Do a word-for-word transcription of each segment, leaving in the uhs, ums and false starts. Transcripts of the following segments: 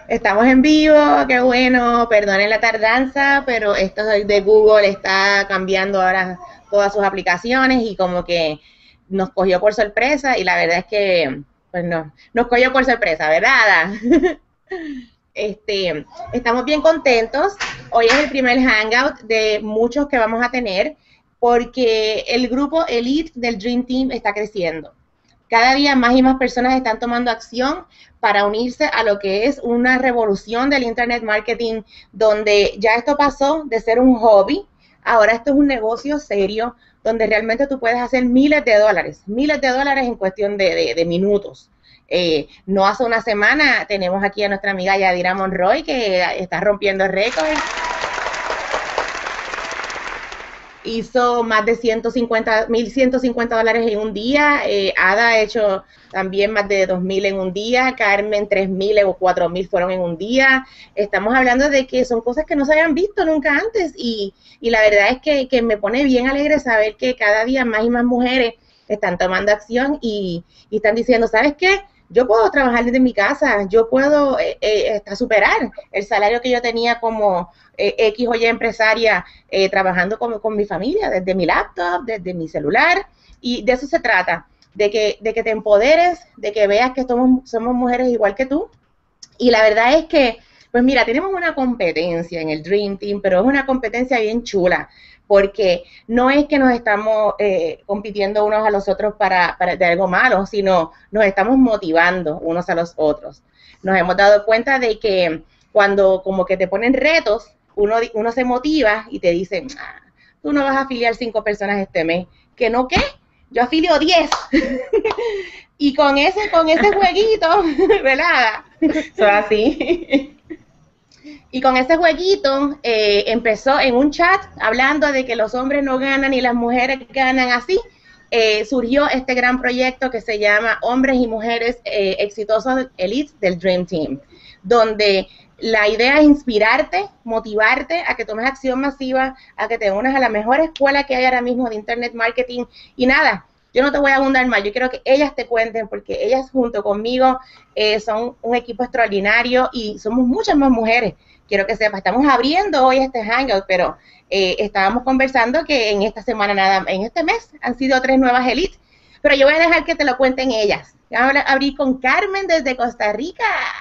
Estamos en vivo, qué bueno, perdonen la tardanza, pero esto de Google está cambiando ahora todas sus aplicaciones y como que nos cogió por sorpresa y la verdad es que, pues no, nos cogió por sorpresa, ¿verdad? Este, estamos bien contentos. Hoy es el primer hangout de muchos que vamos a tener porque el grupo Elite del Dream Team está creciendo. Cada día más y más personas están tomando acción para unirse a lo que es una revolución del Internet Marketing, donde ya esto pasó de ser un hobby, ahora esto es un negocio serio, donde realmente tú puedes hacer miles de dólares, miles de dólares en cuestión de, de, de minutos. Eh, no hace una semana tenemos aquí a nuestra amiga Yadira Monroy, que está rompiendo récords. Hizo más de ciento cincuenta, mil ciento cincuenta dólares en un día. Eh, Ada ha hecho también más de dos mil en un día. Carmen, tres mil o cuatro mil fueron en un día. Estamos hablando de que son cosas que no se habían visto nunca antes. Y, y la verdad es que, que me pone bien alegre saber que cada día más y más mujeres están tomando acción y, y están diciendo, ¿sabes qué? Yo puedo trabajar desde mi casa, yo puedo eh, eh, superar el salario que yo tenía como eh, X o Y empresaria eh, trabajando con, con mi familia, desde mi laptop, desde mi celular, y de eso se trata, de que, de que te empoderes, de que veas que somos, somos mujeres igual que tú, y la verdad es que, pues mira, tenemos una competencia en el Dream Team, pero es una competencia bien chula, porque no es que nos estamos eh, compitiendo unos a los otros para, para de algo malo, sino nos estamos motivando unos a los otros. Nos hemos dado cuenta de que cuando como que te ponen retos, uno, uno se motiva y te dice, ah, tú no vas a afiliar cinco personas este mes. ¿Que no qué? Yo afilio diez. Y con ese, con ese jueguito, ¿verdad? Eso así. Y con ese jueguito eh, empezó en un chat hablando de que los hombres no ganan y las mujeres ganan así. Eh, surgió este gran proyecto que se llama Hombres y Mujeres eh, Exitosos Elite del Dream Team, donde la idea es inspirarte, motivarte a que tomes acción masiva, a que te unas a la mejor escuela que hay ahora mismo de Internet Marketing. Y nada, yo no te voy a abundar más, yo quiero que ellas te cuenten, porque ellas junto conmigo eh, son un equipo extraordinario y somos muchas más mujeres. Quiero que sepas, estamos abriendo hoy este hangout, pero eh, estábamos conversando que en esta semana, nada, en este mes, han sido tres nuevas elites, pero yo voy a dejar que te lo cuenten ellas. Vamos a abrir con Carmen desde Costa Rica.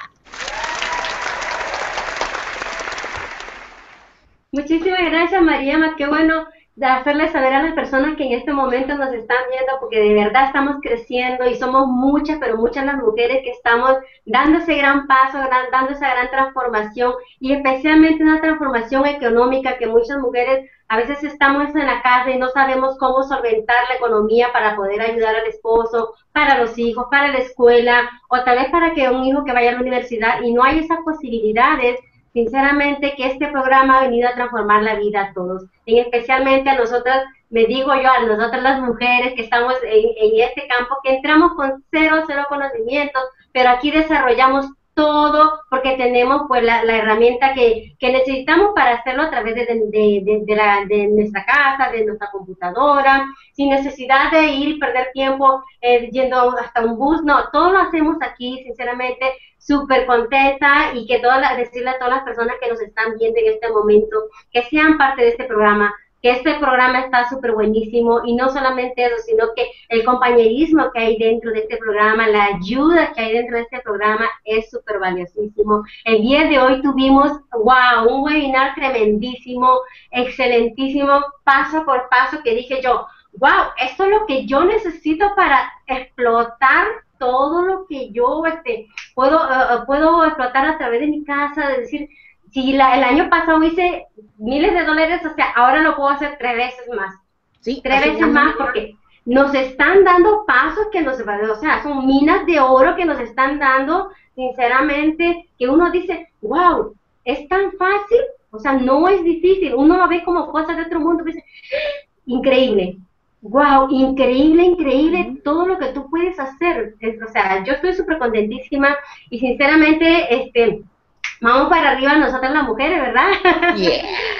Muchísimas gracias, Mariama. Qué bueno de hacerles saber a las personas que en este momento nos están viendo, porque de verdad estamos creciendo y somos muchas, pero muchas las mujeres que estamos dando ese gran paso, gran, dando esa gran transformación, y especialmente una transformación económica, que muchas mujeres a veces estamos en la casa y no sabemos cómo solventar la economía para poder ayudar al esposo, para los hijos, para la escuela, o tal vez para que un hijo que vaya a la universidad, y no hay esas posibilidades. Sinceramente que este programa ha venido a transformar la vida a todos, y especialmente a nosotras, me digo yo, a nosotras las mujeres que estamos en, en este campo, que entramos con cero, cero conocimientos, pero aquí desarrollamos todo porque tenemos pues la, la herramienta que, que necesitamos para hacerlo a través de, de, de, de, la, de nuestra casa, de nuestra computadora, sin necesidad de ir y perder tiempo eh, yendo hasta un bus. No, todo lo hacemos aquí, sinceramente, súper contenta, y que todas las, decirle a todas las personas que nos están viendo en este momento que sean parte de este programa, que este programa está súper buenísimo, y no solamente eso, sino que el compañerismo que hay dentro de este programa, la ayuda que hay dentro de este programa es súper valiosísimo. El día de hoy tuvimos, wow, un webinar tremendísimo, excelentísimo, paso por paso, que dije yo, wow, esto es lo que yo necesito para explotar todo lo que yo este, puedo, uh, puedo explotar a través de mi casa, de decir, si la, el año pasado hice miles de dólares, o sea, ahora lo puedo hacer tres veces más. Sí, tres veces más, porque nos están dando pasos que nos, o sea, son minas de oro que nos están dando, sinceramente, que uno dice, wow, es tan fácil, o sea, no es difícil, uno lo ve como cosas de otro mundo, dice, increíble. Wow, increíble, increíble uh-huh. Todo lo que tú puedes hacer. Es, o sea, yo estoy súper contentísima, y sinceramente, este, vamos para arriba nosotras las mujeres, ¿verdad? Yeah.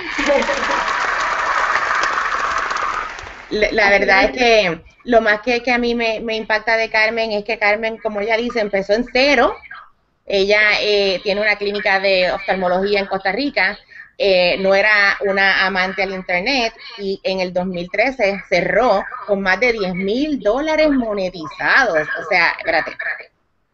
la, la verdad es que lo más que, que a mí me, me impacta de Carmen es que Carmen, como ella dice, empezó en cero, Ella eh, tiene una clínica de oftalmología en Costa Rica. Eh, no era una amante al internet y en el dos mil trece cerró con más de diez mil dólares monetizados. O sea, espérate, espérate.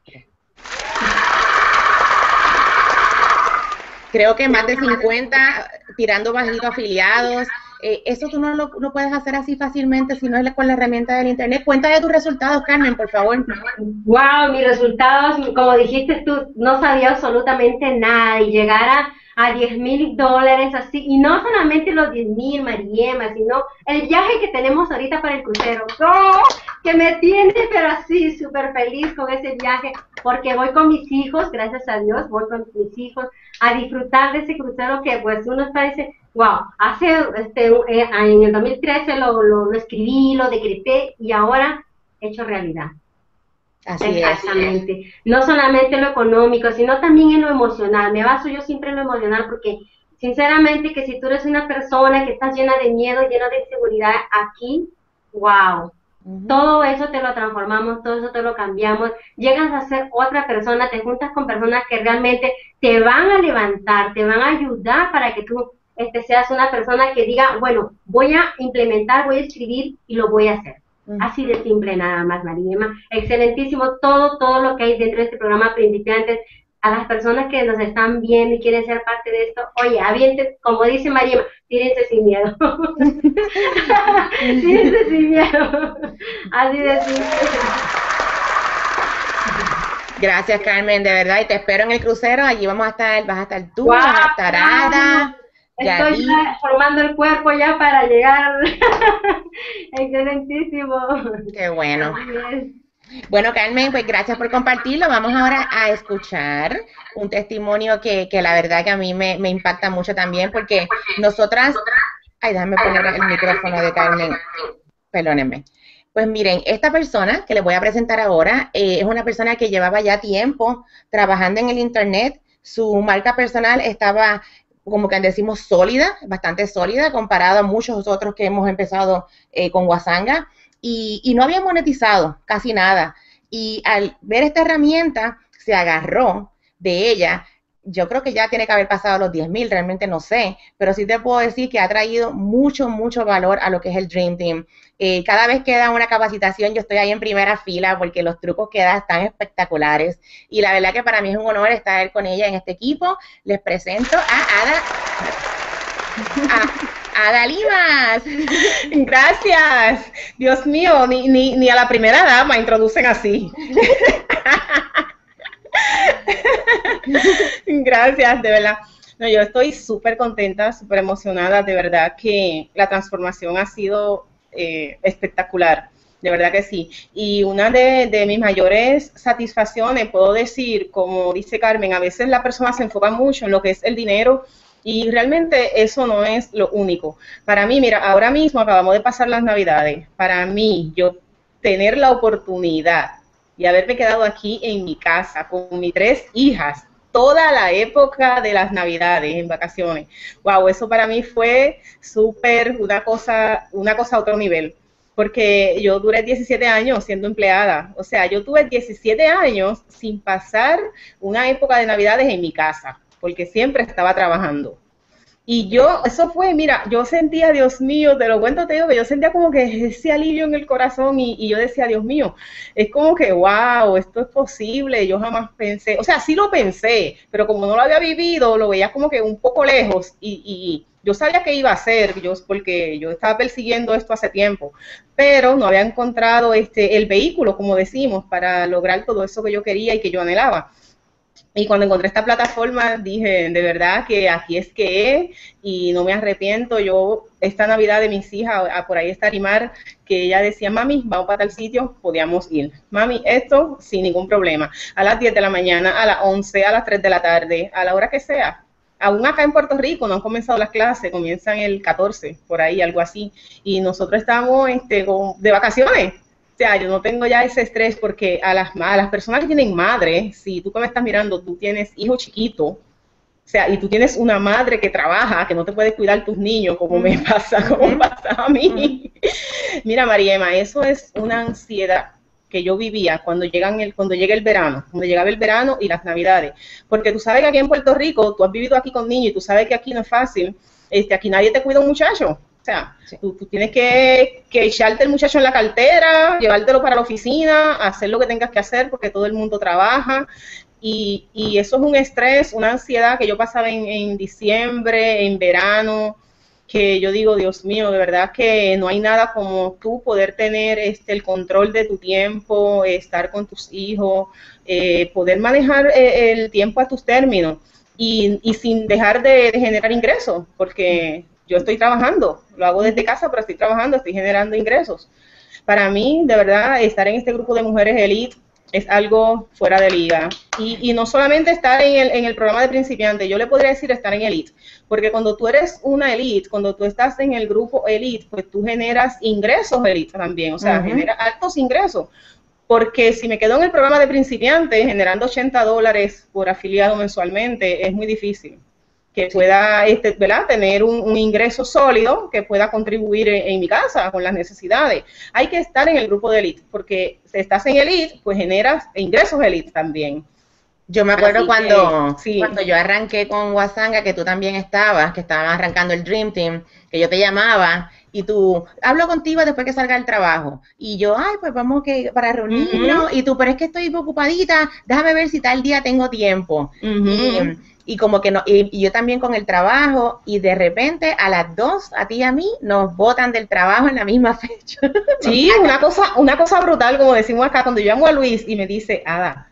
Creo que más de cincuenta tirando bajito afiliados. Eh, eso tú no lo no puedes hacer así fácilmente si no es con la herramienta del internet. Cuenta de tus resultados, Carmen, por favor. Wow, mis resultados, como dijiste tú, no sabía absolutamente nada y llegar a, a diez mil dólares así, y no solamente los diez mil, Mariema, sino el viaje que tenemos ahorita para el crucero. ¡Oh! Que me tiene, pero así, súper feliz con ese viaje, porque voy con mis hijos, gracias a Dios, voy con mis hijos a disfrutar de ese crucero que pues uno está dice, wow, hace, este, eh, en el dos mil trece lo, lo, lo escribí, lo decreté y ahora hecho realidad. Así Exactamente. es. No solamente lo económico, sino también en lo emocional. Me baso yo siempre en lo emocional porque, sinceramente, que si tú eres una persona que estás llena de miedo, llena de inseguridad, aquí, wow, uh-huh. Todo eso te lo transformamos, todo eso te lo cambiamos, llegas a ser otra persona, te juntas con personas que realmente te van a levantar, te van a ayudar para que tú este, seas una persona que diga, bueno, voy a implementar, voy a escribir y lo voy a hacer. Así de simple nada más, Mariema. Excelentísimo todo, todo lo que hay dentro de este programa Principiantes. A las personas que nos están viendo y quieren ser parte de esto, oye, avienten, como dice Mariema, tírense sin miedo. Tírense sin miedo. Así de simple. Gracias, Carmen, de verdad, y te espero en el crucero. Allí vamos a estar, vas a estar tú, wow, vas a estar Ada. Estoy ya formando el cuerpo ya para llegar. Excelentísimo. Qué bueno. Bueno, Carmen, pues gracias por compartirlo. Vamos ahora a escuchar un testimonio que, que la verdad que a mí me, me impacta mucho también, porque nosotras... Ay, déjame poner el micrófono de Carmen. Perdónenme. Pues miren, esta persona que les voy a presentar ahora eh, es una persona que llevaba ya tiempo trabajando en el internet. Su marca personal estaba, como que decimos, sólida, bastante sólida, comparado a muchos otros que hemos empezado eh, con Wasanga, y, y no había monetizado casi nada. Y al ver esta herramienta, se agarró de ella. Yo creo que ya tiene que haber pasado los diez mil, realmente no sé, pero sí te puedo decir que ha traído mucho, mucho valor a lo que es el Dream Team. Eh, cada vez que da una capacitación, yo estoy ahí en primera fila porque los trucos que da están espectaculares. Y la verdad que para mí es un honor estar con ella en este equipo. Les presento a Ada, a Ada Limas. Gracias. Dios mío, ni, ni, ni a la primera dama introducen así. Gracias, de verdad. No, yo estoy súper contenta, súper emocionada, de verdad que la transformación ha sido eh, espectacular, de verdad que sí. Y una de, de mis mayores satisfacciones, puedo decir, como dice Carmen, a veces la persona se enfoca mucho en lo que es el dinero y realmente eso no es lo único. Para mí, mira, ahora mismo acabamos de pasar las Navidades, para mí, yo tener la oportunidad y haberme quedado aquí en mi casa con mis tres hijas toda la época de las Navidades en vacaciones. Wow, eso para mí fue súper una cosa, una cosa a otro nivel, porque yo duré diecisiete años siendo empleada. O sea, yo tuve diecisiete años sin pasar una época de Navidades en mi casa, porque siempre estaba trabajando. Y yo, eso fue, mira, yo sentía, Dios mío, te lo cuento, te digo, que yo sentía como que ese alivio en el corazón y, y yo decía, Dios mío, es como que, wow, esto es posible, yo jamás pensé, o sea, sí lo pensé, pero como no lo había vivido, lo veía como que un poco lejos y, y yo sabía que iba a ser, yo, porque yo estaba persiguiendo esto hace tiempo, pero no había encontrado este, el vehículo, como decimos, para lograr todo eso que yo quería y que yo anhelaba. Y cuando encontré esta plataforma dije, de verdad que aquí es que es y no me arrepiento. Yo, esta Navidad de mis hijas, a, por ahí está Rimar, que ella decía, mami, vamos para tal sitio, podíamos ir. Mami, esto sin ningún problema. A las diez de la mañana, a las once, a las tres de la tarde, a la hora que sea. Aún acá en Puerto Rico no han comenzado las clases, comienzan el catorce, por ahí, algo así. Y nosotros estamos este, de vacaciones. O sea, yo no tengo ya ese estrés porque a las, a las personas que tienen madre, si tú que me estás mirando, tú tienes hijo chiquito, o sea, y tú tienes una madre que trabaja, que no te puede cuidar tus niños, como me pasa, como pasa a mí. Mira, Mariema, eso es una ansiedad que yo vivía cuando llegan el, cuando llega el verano, cuando llegaba el verano y las navidades, porque tú sabes que aquí en Puerto Rico, tú has vivido aquí con niños y tú sabes que aquí no es fácil, este, aquí nadie te cuida un muchacho, o sea, sí. tú, tú tienes que, que echarte el muchacho en la cartera, llevártelo para la oficina, hacer lo que tengas que hacer porque todo el mundo trabaja. Y, y eso es un estrés, una ansiedad que yo pasaba en, en diciembre, en verano, que yo digo, Dios mío, de verdad que no hay nada como tú poder tener este, el control de tu tiempo, estar con tus hijos, eh, poder manejar eh, el tiempo a tus términos y, y sin dejar de, de generar ingresos, porque yo estoy trabajando, lo hago desde casa, pero estoy trabajando, estoy generando ingresos. Para mí, de verdad, estar en este grupo de mujeres elite es algo fuera de liga. Y, y no solamente estar en el, en el programa de principiantes, yo le podría decir estar en elite, porque cuando tú eres una elite, cuando tú estás en el grupo elite, pues tú generas ingresos elite también, o sea, uh-huh. generas altos ingresos. Porque si me quedo en el programa de principiantes generando ochenta dólares por afiliado mensualmente, es muy difícil que pueda este, ¿verdad? tener un, un ingreso sólido que pueda contribuir en, en mi casa con las necesidades. Hay que estar en el grupo de elite, porque si estás en elite, pues generas ingresos elite también. Yo me acuerdo cuando, que, sí. cuando yo arranqué con Guasanga, que tú también estabas, que estábamos arrancando el Dream Team, que yo te llamaba y tú, hablo contigo después que salga el trabajo. Y yo, ay, pues vamos que para reunirnos. Uh-huh. Y tú, pero es que estoy ocupadita, déjame ver si tal día tengo tiempo. Uh-huh. Y, y como que no, y, y yo también con el trabajo, y de repente a las dos, a ti y a mí, nos botan del trabajo en la misma fecha. Sí, una cosa, una cosa brutal, como decimos acá, cuando yo llamo a Luis y me dice, Ada,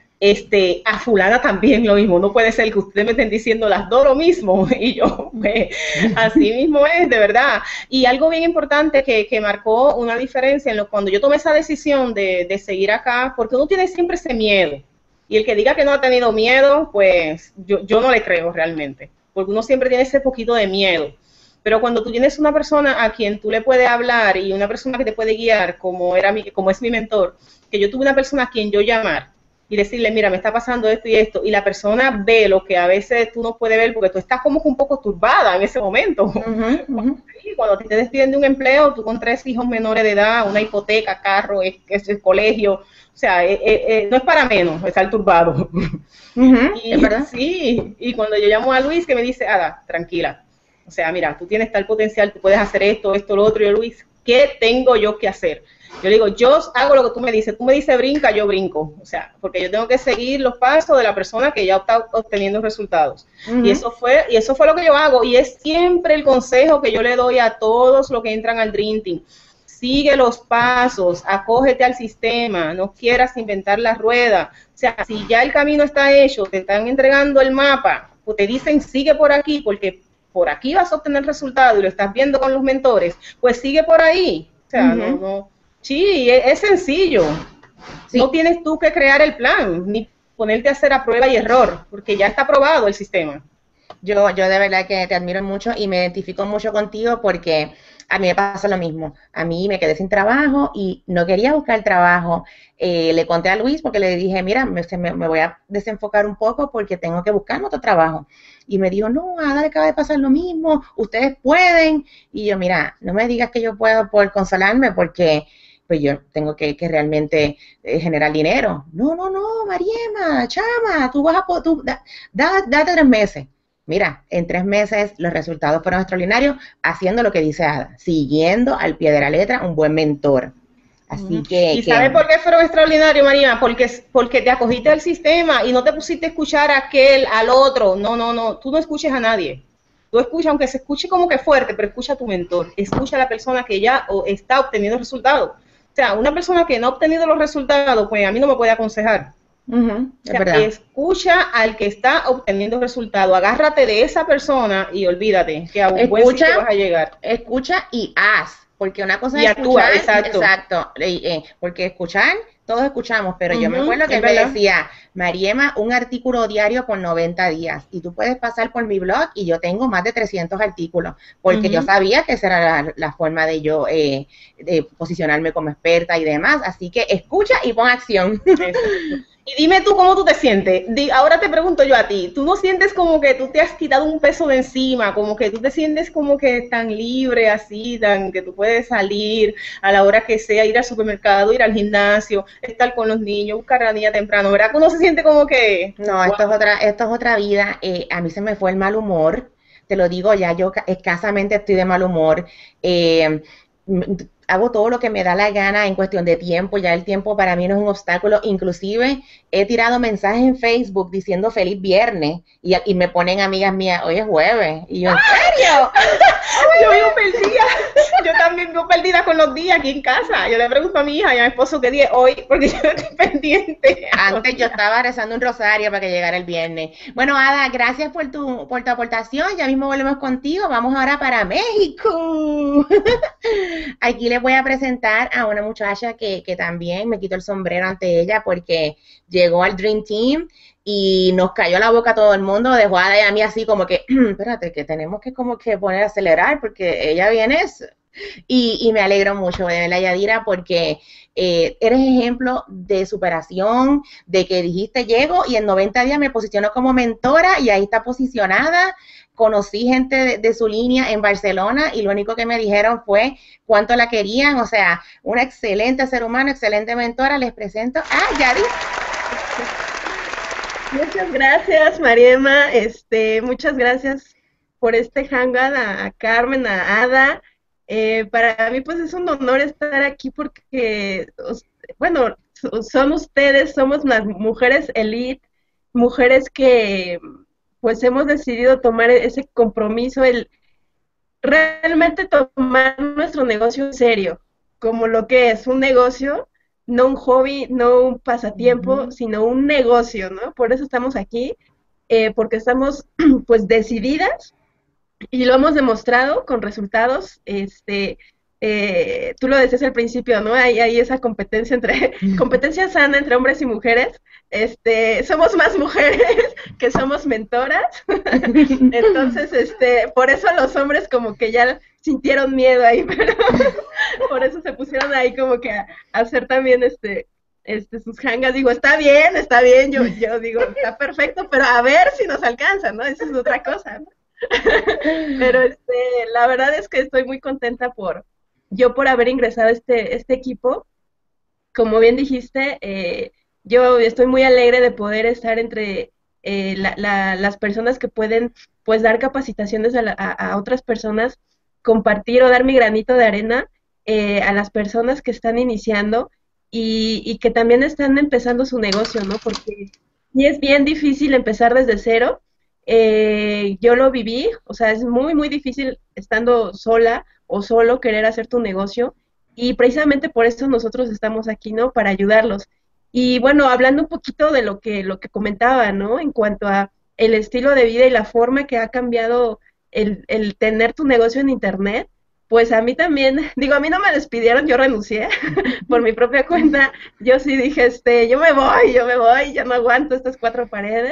este, a fulana también lo mismo, no puede ser que ustedes me estén diciendo las dos lo mismo, y yo, pues, así mismo es, de verdad. Y algo bien importante que, que marcó una diferencia en lo, cuando yo tomé esa decisión de, de seguir acá, porque uno tiene siempre ese miedo, y el que diga que no ha tenido miedo, pues, yo, yo no le creo realmente, porque uno siempre tiene ese poquito de miedo. Pero cuando tú tienes una persona a quien tú le puedes hablar y una persona que te puede guiar, como, era mi, como es mi mentor, que yo tuve una persona a quien yo llamar, y decirle, mira, me está pasando esto y esto, y la persona ve lo que a veces tú no puedes ver, porque tú estás como un poco turbada en ese momento. Uh-huh, uh-huh. Sí, cuando te despiden de un empleo, tú con tres hijos menores de edad, una hipoteca, carro, es, es el colegio, o sea, eh, eh, no es para menos estar turbado. Uh-huh, y, ¿es verdad? Sí, y cuando yo llamo a Luis, que me dice, Ada, tranquila, o sea, mira, tú tienes tal potencial, tú puedes hacer esto, esto, lo otro, y yo, Luis, ¿qué tengo yo que hacer? Yo le digo, yo hago lo que tú me dices, tú me dices brinca, yo brinco, o sea, porque yo tengo que seguir los pasos de la persona que ya está obteniendo resultados. Uh-huh. Y eso fue y eso fue lo que yo hago, y es siempre el consejo que yo le doy a todos los que entran al Dream Team. Sigue los pasos, acógete al sistema, no quieras inventar la rueda. O sea, si ya el camino está hecho, te están entregando el mapa, o te dicen sigue por aquí, porque por aquí vas a obtener resultados y lo estás viendo con los mentores, pues sigue por ahí. O sea, uh-huh. no, no. Sí, es, es sencillo. Sí. No tienes tú que crear el plan, ni ponerte a hacer a prueba y error, porque ya está probado el sistema. Yo, yo de verdad que te admiro mucho y me identifico mucho contigo porque a mí me pasa lo mismo. A mí me quedé sin trabajo y no quería buscar trabajo. Eh, le conté a Luis porque le dije, mira, me, me, me voy a desenfocar un poco porque tengo que buscar otro trabajo. Y me dijo, no, a Ada le acaba de pasar lo mismo, ustedes pueden. Y yo, mira, no me digas que yo puedo por consolarme porque pues yo tengo que, que realmente eh, generar dinero. No, no, no, Mariema, chama, tú vas a, tú, da, da, date tres meses. Mira, en tres meses los resultados fueron extraordinarios haciendo lo que dice Ada, siguiendo al pie de la letra un buen mentor. Así que... ¿Y que, sabes por qué fueron extraordinarios, María? Porque, porque te acogiste al sistema y no te pusiste a escuchar a aquel, al otro. No, no, no, tú no escuches a nadie. Tú escuchas, aunque se escuche como que fuerte, pero escucha a tu mentor. Escucha a la persona que ya o, está obteniendo resultados. O sea, una persona que no ha obtenido los resultados, pues a mí no me puede aconsejar. Uh-huh, o sea, escucha al que está obteniendo resultados, agárrate de esa persona y olvídate que a un escucha, buen sitio vas a llegar. Escucha y haz, porque una cosa y es actúa, escuchar, exacto, exacto eh, eh, porque escuchar, todos escuchamos, pero uh-huh, yo me acuerdo que él me decía, Mariema, un artículo diario por noventa días, y tú puedes pasar por mi blog y yo tengo más de trescientos artículos, porque uh-huh. yo sabía que esa era la, la forma de yo eh, de posicionarme como experta y demás, así que escucha y pon acción. Y dime tú cómo tú te sientes. Di, ahora te pregunto yo a ti, ¿tú no sientes como que tú te has quitado un peso de encima? Como que tú te sientes como que tan libre así, tan que tú puedes salir a la hora que sea, ir al supermercado, ir al gimnasio, estar con los niños, buscar a la niña temprano, ¿verdad? Que uno se siente como que, No, wow. esto es otra, esto es otra vida. Eh, a mí se me fue el mal humor. Te lo digo ya, yo ca- escasamente estoy de mal humor. Eh, m- Hago todo lo que me da la gana en cuestión de tiempo. Ya el tiempo para mí no es un obstáculo. Inclusive he tirado mensajes en Facebook diciendo feliz viernes y, y me ponen amigas mías, hoy es jueves. Y yo, ¿en serio? Yo vivo perdida, yo también vivo perdida con los días aquí en casa. Yo le pregunto a mi hija y a mi esposo qué día es hoy, porque yo estoy pendiente. Antes yo estaba rezando un rosario para que llegara el viernes. Bueno, Ada, gracias por tu, por tu aportación. Ya mismo volvemos contigo. Vamos ahora para México. Aquí les voy a presentar a una muchacha que, que también me quito el sombrero ante ella porque llegó al Dream Team y nos cayó la boca a todo el mundo. Dejó a Ada y a mí así como que, espérate, que tenemos que como que poner a acelerar porque ella viene y, y me alegro mucho de verla, Yadira, porque eh, eres ejemplo de superación, de que dijiste llego y en noventa días me posiciono como mentora y ahí está posicionada. Conocí gente de, de su línea en Barcelona y lo único que me dijeron fue cuánto la querían, o sea, una excelente ser humano, excelente mentora. Les presento a Yadira. Muchas gracias, Mariema. Este, muchas gracias por este hangout a, a Carmen, a Ada. Eh, para mí, pues, es un honor estar aquí porque, os- bueno, so- son ustedes, somos las mujeres elite, mujeres que, pues, hemos decidido tomar ese compromiso, el realmente tomar nuestro negocio en serio, como lo que es un negocio, no un hobby, no un pasatiempo, Ujú. sino un negocio, ¿no? Por eso estamos aquí, eh, porque estamos pues decididas y lo hemos demostrado con resultados. Este, eh, tú lo decías al principio, ¿no? Hay, hay esa competencia entre, competencia sana entre hombres y mujeres. Este, somos más mujeres que somos mentoras. Entonces, este, por eso los hombres como que ya sintieron miedo ahí, pero por eso se pusieron ahí como que a, a hacer también este, este, sus hangas. Digo, está bien, está bien, yo, yo digo, está perfecto, pero a ver si nos alcanza, ¿no? Esa es otra cosa, ¿no? Pero este, la verdad es que estoy muy contenta por yo por haber ingresado a este, este equipo. Como bien dijiste, eh, yo estoy muy alegre de poder estar entre eh, la, la, las personas que pueden pues dar capacitaciones a, la, a, a otras personas, compartir o dar mi granito de arena eh, a las personas que están iniciando y, y que también están empezando su negocio, ¿no? Porque sí es bien difícil empezar desde cero. Eh, yo lo viví, o sea, es muy, muy difícil estando sola o solo querer hacer tu negocio y precisamente por eso nosotros estamos aquí, ¿no? Para ayudarlos. Y bueno, hablando un poquito de lo que, lo que comentaba, ¿no? En cuanto a el estilo de vida y la forma que ha cambiado el, el tener tu negocio en internet, pues a mí también, digo, a mí no me despidieron, yo renuncié por mi propia cuenta, yo sí dije, este, yo me voy, yo me voy, ya no aguanto estas cuatro paredes.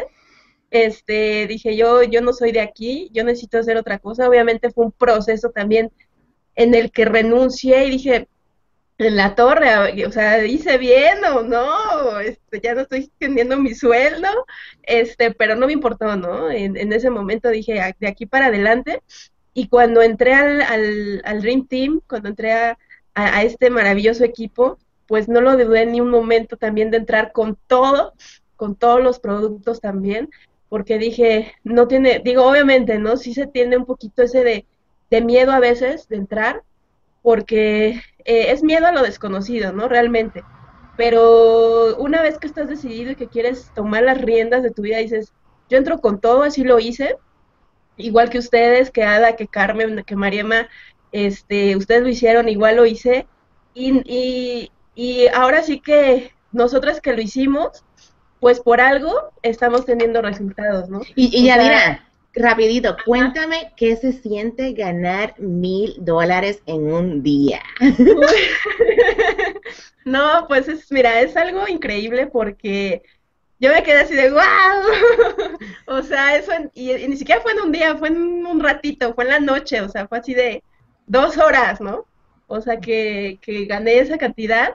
Este, dije, yo, yo no soy de aquí, yo necesito hacer otra cosa. Obviamente fue un proceso también en el que renuncié y dije, en la torre, o sea, hice bien o no, este, ya no estoy teniendo mi sueldo, este, pero no me importó, ¿no? En, en ese momento dije, "Ah, de aquí para adelante", y cuando entré al, al, al Dream Team, cuando entré a, a, a este maravilloso equipo, pues no lo dudé ni un momento también de entrar con todo, con todos los productos también, porque dije, no tiene, digo, obviamente, ¿no? Sí se tiene un poquito ese de, de miedo a veces de entrar, porque eh, es miedo a lo desconocido, ¿no? Realmente. Pero una vez que estás decidido y que quieres tomar las riendas de tu vida, dices, yo entro con todo, así lo hice, igual que ustedes, que Ada, que Carmen, que Mariema, este, ustedes lo hicieron, igual lo hice, y, y, y ahora sí que nosotras que lo hicimos, pues por algo estamos teniendo resultados, ¿no? Y, y O sea, Yadira, rapidito, cuéntame qué se siente ganar mil dólares en un día. no, pues es, mira, es algo increíble porque yo me quedé así de wow. O sea, eso, en- y, y ni siquiera fue en un día, fue en un ratito, fue en la noche, o sea, fue así de dos horas, ¿no? O sea, que, que gané esa cantidad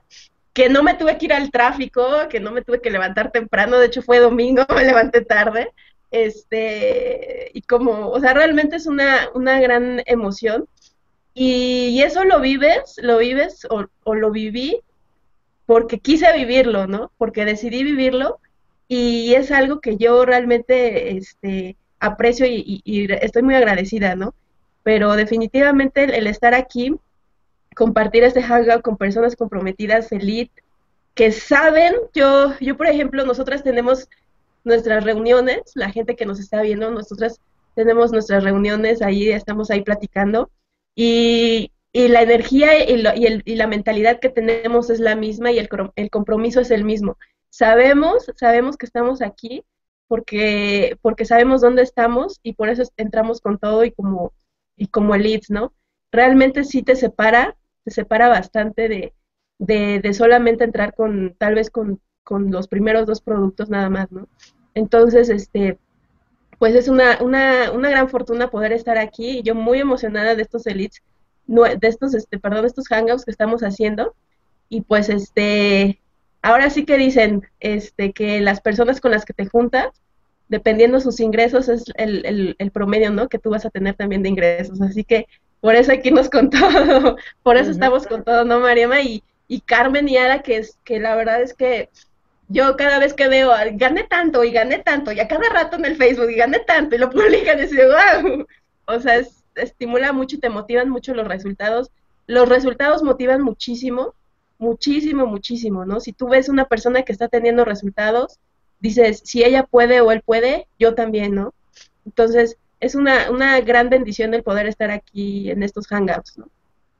que no me tuve que ir al tráfico, que no me tuve que levantar temprano, de hecho fue domingo, me levanté tarde, este, y como, o sea, realmente es una, una gran emoción, y, y eso lo vives, lo vives, o, o lo viví, porque quise vivirlo, ¿no? Porque decidí vivirlo, y es algo que yo realmente, este, aprecio y, y, y estoy muy agradecida, ¿no? Pero definitivamente el, el estar aquí, compartir este hangout con personas comprometidas, elite, que saben, yo, yo por ejemplo, nosotras tenemos nuestras reuniones, la gente que nos está viendo, nosotras tenemos nuestras reuniones, ahí estamos ahí platicando, y, y la energía y, lo, y, el, y la mentalidad que tenemos es la misma y el, el compromiso es el mismo. Sabemos, sabemos que estamos aquí porque, porque sabemos dónde estamos y por eso entramos con todo y como, y como elites, ¿no? Realmente sí te separa, te separa bastante de, de, de solamente entrar con, tal vez con, con los primeros dos productos nada más, ¿no? Entonces, este, pues es una, una, una gran fortuna poder estar aquí, y yo muy emocionada de estos elites, de estos, este, perdón, de estos hangouts que estamos haciendo, y pues, este, ahora sí que dicen, este, que las personas con las que te juntas, dependiendo sus ingresos, es el, el, el promedio, ¿no?, que tú vas a tener también de ingresos, así que por eso aquí nos con todo, por eso uh-huh. estamos con todo, ¿no, Mariama? Y, y Carmen y Ada, que es, que la verdad es que yo cada vez que veo, gané tanto y gané tanto, y a cada rato en el Facebook, y gané tanto, y lo publican, y digo, wow, o sea, es, estimula mucho y te motivan mucho los resultados. Los resultados motivan muchísimo, muchísimo, muchísimo, ¿no? Si tú ves una persona que está teniendo resultados, dices, si ella puede o él puede, yo también, ¿no? Entonces, es una, una gran bendición el poder estar aquí en estos hangouts, ¿no?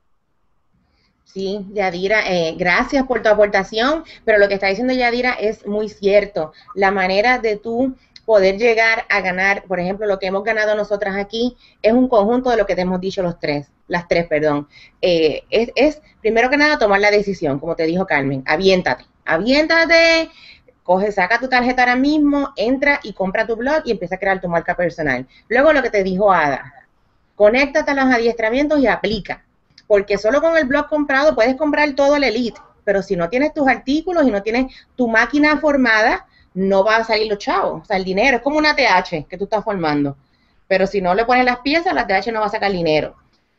Sí, Yadira, eh, gracias por tu aportación, pero lo que está diciendo Yadira es muy cierto. La manera de tú poder llegar a ganar, por ejemplo, lo que hemos ganado nosotras aquí, es un conjunto de lo que te hemos dicho los tres, las tres, perdón. Eh, es, es, primero que nada, tomar la decisión, como te dijo Carmen, aviéntate, aviéntate, coge, saca tu tarjeta ahora mismo, entra y compra tu blog y empieza a crear tu marca personal. Luego lo que te dijo Ada, conéctate a los adiestramientos y aplica. Porque solo con el blog comprado puedes comprar todo el elite, pero si no tienes tus artículos y no tienes tu máquina formada, no va a salir los chavos. O sea, el dinero es como una T H que tú estás formando, pero si no le pones las piezas, la T H no va a sacar dinero.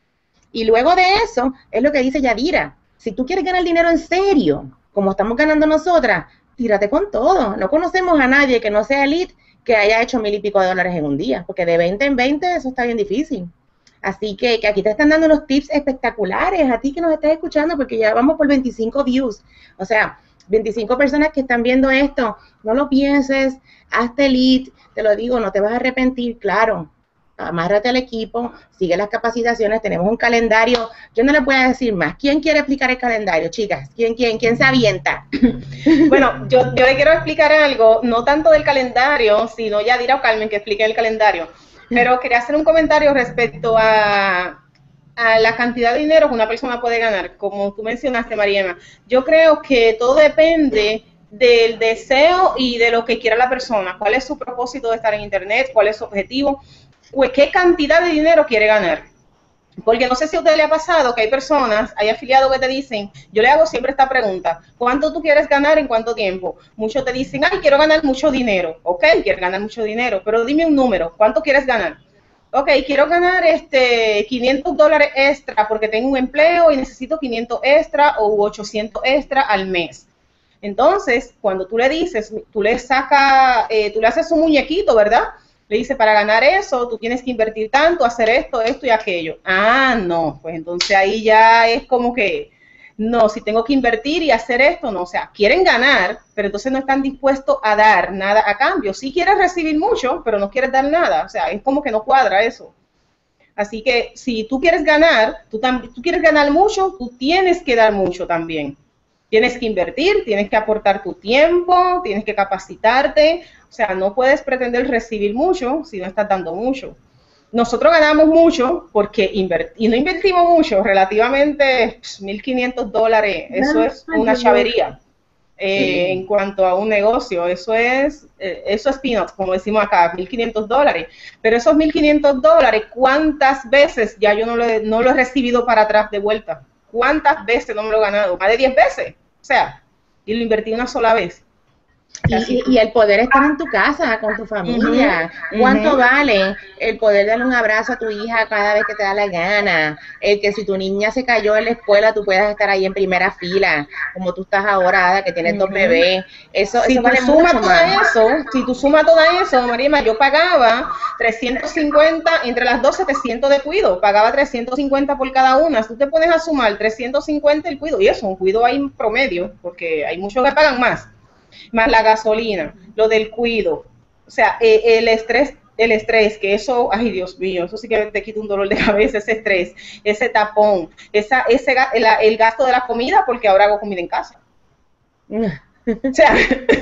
Y luego de eso, es lo que dice Yadira, si tú quieres ganar dinero en serio, como estamos ganando nosotras, tírate con todo. No conocemos a nadie que no sea elite que haya hecho mil y pico de dólares en un día, porque de veinte en veinte eso está bien difícil. Así que, que aquí te están dando unos tips espectaculares, a ti que nos estás escuchando, porque ya vamos por veinticinco views. O sea, veinticinco personas que están viendo esto. No lo pienses, hazte elite, te lo digo, no te vas a arrepentir, claro. Amárrate al equipo, sigue las capacitaciones, tenemos un calendario. Yo no les voy a decir más. ¿Quién quiere explicar el calendario, chicas? ¿Quién, quién, quién se avienta? Bueno, yo, yo le quiero explicar algo, no tanto del calendario, sino Yadira o Carmen que expliquen el calendario. Pero quería hacer un comentario respecto a, a la cantidad de dinero que una persona puede ganar. Como tú mencionaste, Mariema, yo creo que todo depende del deseo y de lo que quiera la persona. ¿Cuál es su propósito de estar en Internet? ¿Cuál es su objetivo? Pues, ¿qué cantidad de dinero quiere ganar? Porque no sé si a usted le ha pasado que hay personas, hay afiliados que te dicen, yo le hago siempre esta pregunta, ¿cuánto tú quieres ganar en cuánto tiempo? Muchos te dicen, ay, quiero ganar mucho dinero. Ok, quieres ganar mucho dinero, pero dime un número, ¿cuánto quieres ganar? Ok, quiero ganar este quinientos dólares extra porque tengo un empleo y necesito quinientos extra o ochocientos extra al mes. Entonces, cuando tú le dices, tú le sacas, eh, tú le haces un muñequito, ¿verdad? Le dice, para ganar eso, tú tienes que invertir tanto, hacer esto, esto y aquello. Ah, no, pues entonces ahí ya es como que, no, si tengo que invertir y hacer esto, no. O sea, quieren ganar, pero entonces no están dispuestos a dar nada a cambio. Sí quieres recibir mucho, pero no quieres dar nada. O sea, es como que no cuadra eso. Así que si tú quieres ganar, tú, tú quieres ganar mucho, tú tienes que dar mucho también. Tienes que invertir, tienes que aportar tu tiempo, tienes que capacitarte. O sea, no puedes pretender recibir mucho si no estás dando mucho. Nosotros ganamos mucho porque invertimos, y no invertimos mucho, relativamente mil quinientos dólares, eso es una chavería eh, sí. En cuanto a un negocio, eso es, eh, eso es peanuts, como decimos acá, mil quinientos dólares. Pero esos mil quinientos dólares, ¿cuántas veces ya yo no lo, no lo he recibido para atrás de vuelta? ¿Cuántas veces no me lo he ganado? Más de diez veces. O sea, y lo invertí una sola vez. Y, y, y el poder estar en tu casa con tu familia, uh-huh, ¿cuánto uh-huh. vale el poder darle un abrazo a tu hija cada vez que te da la gana? El que si tu niña se cayó en la escuela, tú puedas estar ahí en primera fila, como tú estás ahora, Ada, que tienes uh-huh. dos bebés. Eso, si eso tú vale sumas mucho todo más. eso, si tú sumas todo eso, Mariema, yo pagaba trescientos cincuenta, entre las dos, setecientos de cuido, pagaba trescientos cincuenta por cada una. Si tú te pones a sumar trescientos cincuenta el cuido, y eso, un cuido hay en promedio, porque hay muchos que pagan más, más la gasolina, lo del cuido, o sea, eh, el estrés, el estrés, que eso, ay Dios mío, eso sí que te quita un dolor de cabeza, ese estrés, ese tapón, esa, ese, el, el gasto de la comida, porque ahora hago comida en casa. O sea,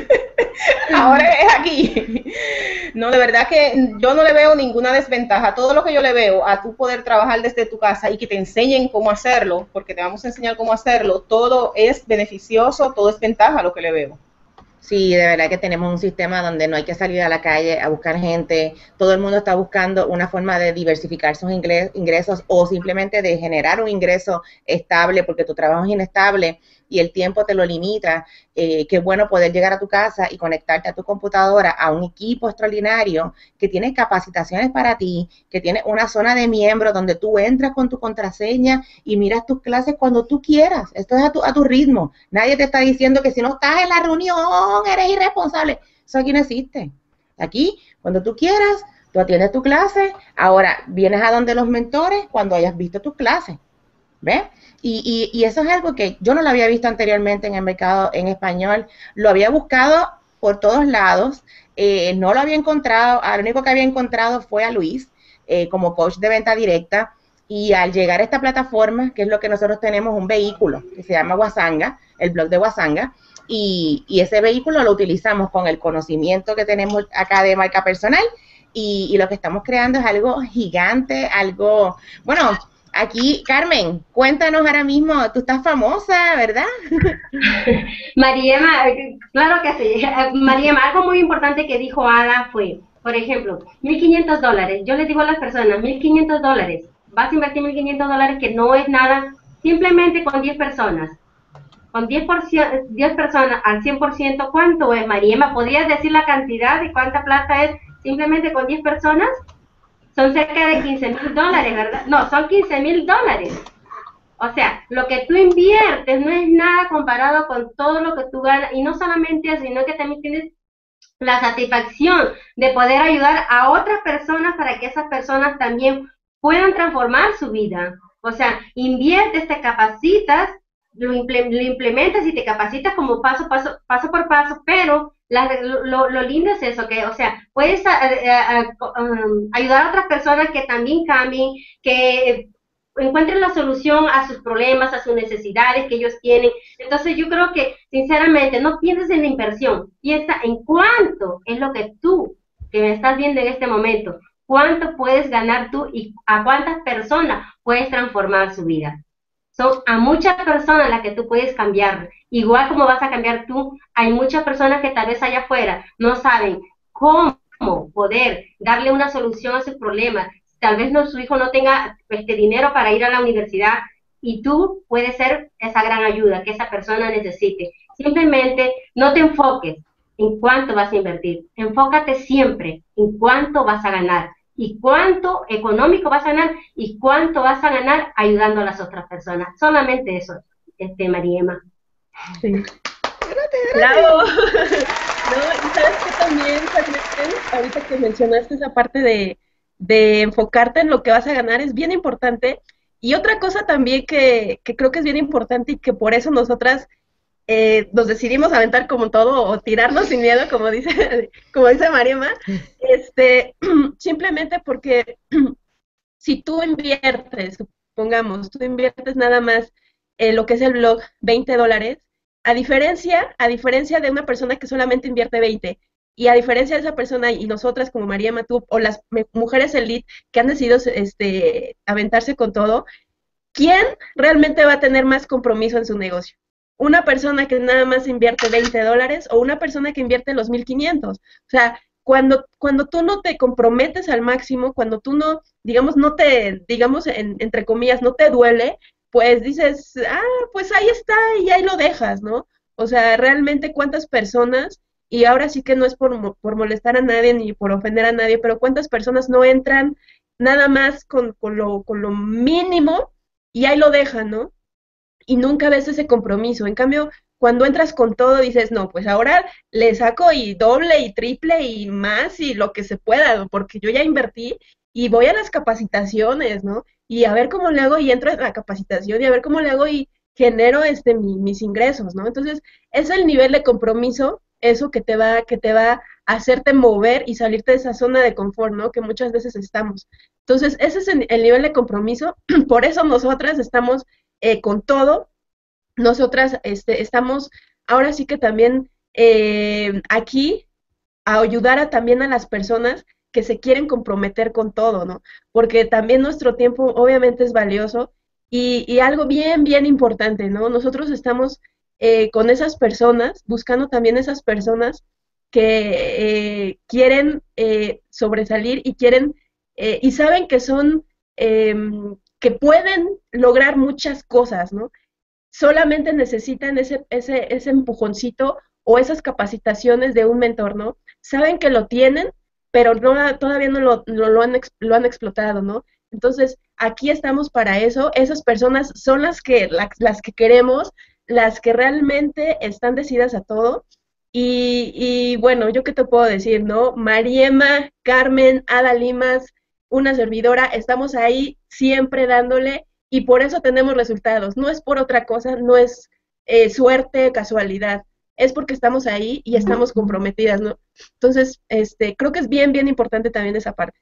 ahora es aquí. No, de verdad que yo no le veo ninguna desventaja. Todo lo que yo le veo a tu poder trabajar desde tu casa y que te enseñen cómo hacerlo, porque te vamos a enseñar cómo hacerlo, todo es beneficioso, todo es ventaja lo que le veo. Sí, de verdad que tenemos un sistema donde no hay que salir a la calle a buscar gente, todo el mundo está buscando una forma de diversificar sus ingresos o simplemente de generar un ingreso estable porque tu trabajo es inestable y el tiempo te lo limita. Eh, qué bueno poder llegar a tu casa y conectarte a tu computadora a un equipo extraordinario que tiene capacitaciones para ti, que tiene una zona de miembros donde tú entras con tu contraseña y miras tus clases cuando tú quieras. Esto es a tu, a tu ritmo. Nadie te está diciendo que si no estás en la reunión eres irresponsable. Eso aquí no existe. Aquí, cuando tú quieras, tú atiendes tu clase. Ahora, vienes a donde los mentores cuando hayas visto tus clases. ¿Ves? Y, y, y eso es algo que yo no lo había visto anteriormente en el mercado en español. Lo había buscado por todos lados. Eh, no lo había encontrado. Lo único que había encontrado fue a Luis eh, como coach de venta directa. Y al llegar a esta plataforma, que es lo que nosotros tenemos, un vehículo que se llama Wasanga, el blog de Wasanga, y, y ese vehículo lo utilizamos con el conocimiento que tenemos acá de marca personal y, y lo que estamos creando es algo gigante, algo, bueno, aquí, Carmen, cuéntanos ahora mismo, tú estás famosa, ¿verdad? Mariema, claro que sí, Mariema, algo muy importante que dijo Ada fue, por ejemplo, mil quinientos dólares, yo les digo a las personas, mil quinientos dólares, vas a invertir mil quinientos dólares que no es nada, simplemente con diez personas. Con diez, por ciento, diez personas al cien por ciento, ¿cuánto es, Mariema? ¿Podrías decir la cantidad de cuánta plata es simplemente con diez personas? Son cerca de quince mil dólares, ¿verdad? No, son quince mil dólares. O sea, lo que tú inviertes no es nada comparado con todo lo que tú ganas. Y no solamente eso, sino que también tienes la satisfacción de poder ayudar a otras personas para que esas personas también puedan transformar su vida. O sea, inviertes, te capacitas, Lo, imple lo implementas y te capacitas como paso, paso, paso por paso, pero la, lo, lo lindo es eso, que, o sea, puedes a, a, a, um, ayudar a otras personas que también cambien, que encuentren la solución a sus problemas, a sus necesidades que ellos tienen. Entonces yo creo que, sinceramente, no pienses en la inversión, piensa en cuánto es lo que tú, que me estás viendo en este momento, cuánto puedes ganar tú y a cuántas personas puedes transformar su vida. Son a muchas personas las que tú puedes cambiar, igual como vas a cambiar tú. Hay muchas personas que tal vez allá afuera no saben cómo poder darle una solución a sus problemas. Tal vez no, su hijo no tenga este dinero para ir a la universidad y tú puedes ser esa gran ayuda que esa persona necesite. Simplemente no te enfoques en cuánto vas a invertir, enfócate siempre en cuánto vas a ganar. Y cuánto económico vas a ganar y cuánto vas a ganar ayudando a las otras personas. Solamente eso, este, Mariema. Sí. Bravo. No, y sabes que también, ahorita que mencionaste esa parte de, de enfocarte en lo que vas a ganar es bien importante. Y otra cosa también que, que creo que es bien importante y que por eso nosotras Eh, nos decidimos aventar como todo o tirarnos sin miedo, como dice, como dice Mariema, este, simplemente porque si tú inviertes, supongamos, tú inviertes nada más en lo que es el blog veinte dólares, a diferencia, a diferencia de una persona que solamente invierte veinte, y a diferencia de esa persona y nosotras como Mariema, tú o las mujeres elite que han decidido este, aventarse con todo, ¿quién realmente va a tener más compromiso en su negocio? ¿Una persona que nada más invierte veinte dólares o una persona que invierte los mil quinientos? O sea, cuando, cuando tú no te comprometes al máximo, cuando tú no, digamos, no te, digamos, en, entre comillas, no te duele, pues dices, ah, pues ahí está y ahí lo dejas, ¿no? O sea, realmente cuántas personas, y ahora sí que no es por, por molestar a nadie ni por ofender a nadie, pero cuántas personas no entran nada más con, con, lo, con lo mínimo y ahí lo dejan, ¿no? Y nunca ves ese compromiso. En cambio, cuando entras con todo, dices, no, pues ahora le saco y doble y triple y más y lo que se pueda, porque yo ya invertí y voy a las capacitaciones, ¿no? Y a ver cómo le hago y entro a la capacitación y a ver cómo le hago y genero este mi, mis ingresos, ¿no? Entonces, es el nivel de compromiso, eso que te va, que te va a hacerte mover y salirte de esa zona de confort, ¿no? Que muchas veces estamos. Entonces, ese es el, el nivel de compromiso, por eso nosotras estamos eh, con todo. Nosotras este, estamos ahora sí que también eh, aquí a ayudar a, también a las personas que se quieren comprometer con todo, ¿no? Porque también nuestro tiempo obviamente es valioso y, y algo bien, bien importante, ¿no? Nosotros estamos eh, con esas personas, buscando también esas personas que eh, quieren eh, sobresalir y quieren, eh, y saben que son, eh, que pueden lograr muchas cosas, ¿no? Solamente necesitan ese, ese, ese empujoncito o esas capacitaciones de un mentor, ¿no? Saben que lo tienen, pero no, todavía no lo, lo, lo, han, lo han explotado, ¿no? Entonces, aquí estamos para eso. Esas personas son las que, las, las que queremos, las que realmente están decididas a todo. Y, y bueno, yo qué te puedo decir, ¿no? Mariema, Carmen, Ada Limas, una servidora, estamos ahí siempre dándole y por eso tenemos resultados. No es por otra cosa, no es eh, suerte, casualidad, es porque estamos ahí y estamos comprometidas, ¿no? Entonces, este, creo que es bien, bien importante también esa parte.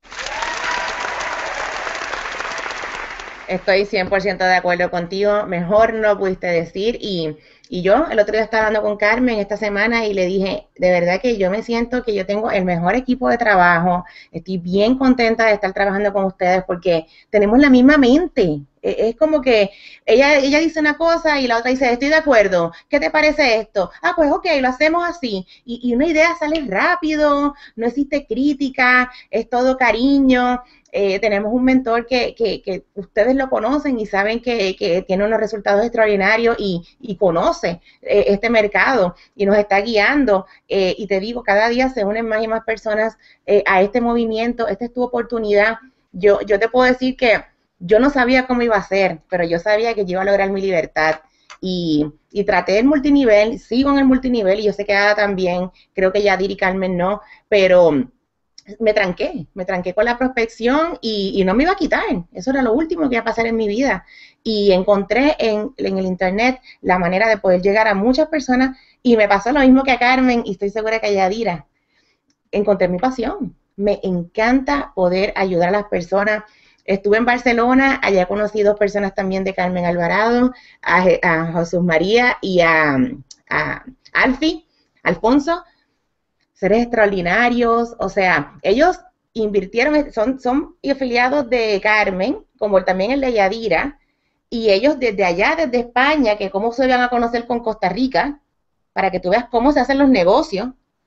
Estoy cien por ciento de acuerdo contigo, mejor no pudiste decir, y, y yo el otro día estaba hablando con Carmen esta semana y le dije, de verdad que yo me siento que yo tengo el mejor equipo de trabajo, estoy bien contenta de estar trabajando con ustedes porque tenemos la misma mente, es como que ella, ella dice una cosa y la otra dice, estoy de acuerdo, ¿qué te parece esto? Ah, pues ok, lo hacemos así, y, y una idea sale rápido, no existe crítica, es todo cariño. Eh, tenemos un mentor que, que, que ustedes lo conocen y saben que, que tiene unos resultados extraordinarios y, y conoce eh, este mercado y nos está guiando. Eh, y te digo, cada día se unen más y más personas eh, a este movimiento. Esta es tu oportunidad. Yo, yo te puedo decir que yo no sabía cómo iba a ser, pero yo sabía que yo iba a lograr mi libertad. Y, y traté el multinivel, sigo en el multinivel y yo sé que Ada también, creo que Yadir y Carmen no, pero me tranqué, me tranqué con la prospección y, y no me iba a quitar, eso era lo último que iba a pasar en mi vida y encontré en, en el internet la manera de poder llegar a muchas personas y me pasó lo mismo que a Carmen y estoy segura que a Yadira, encontré mi pasión, me encanta poder ayudar a las personas. Estuve en Barcelona, allá conocí dos personas también de Carmen Alvarado, a, a Jesús María y a, a Alfi, Alfonso, seres extraordinarios, o sea, ellos invirtieron, son, son afiliados de Carmen, como también el de Yadira, y ellos desde allá, desde España, que cómo se van a conocer con Costa Rica, para que tú veas cómo se hacen los negocios,